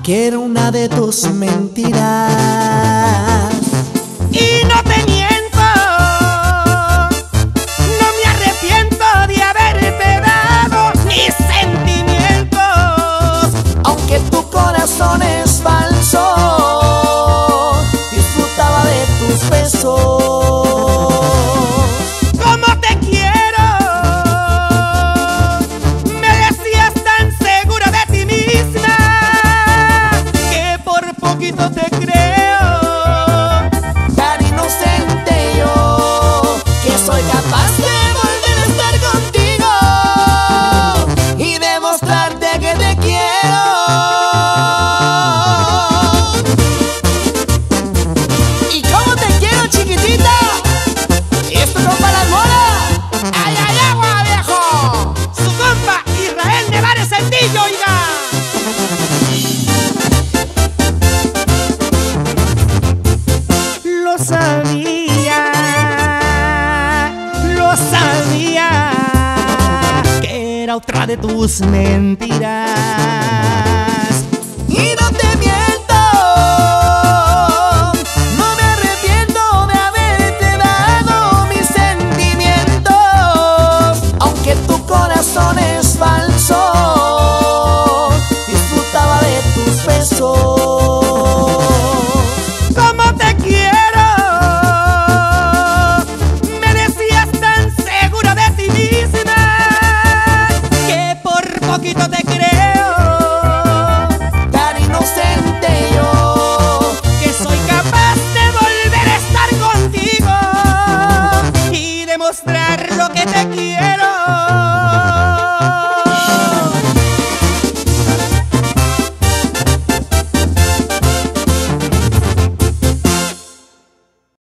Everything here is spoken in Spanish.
que era una de tus mentiras. Y no te miento, no me arrepiento de haberte dado mis sentimientos. Aunque tu corazón es falso, disfrutaba de tus besos. ¿Cómo te quiero? Me decías tan segura de ti misma que por poquito te creo. Tan inocente yo, que soy capaz de volver a estar contigo y demostrarte que te quiero. ¿Y cómo te quiero, chiquitita? Esto no para las moras. ¡Ay, ay, agua, viejo! Su compa Israel Nevares Sendillo, oiga. Lo sabía, que era otra de tus mentiras. Y no te miento, no me arrepiento de haberte dado mis sentimientos. Aunque tu corazón es falso, disfrutaba de tus besos. ¿Cómo te quiero? Me decías tan segura de ti misma que por poquito te creo. Tan inocente yo, Que soy capaz de volver a estar contigo y demostrar lo que te quiero.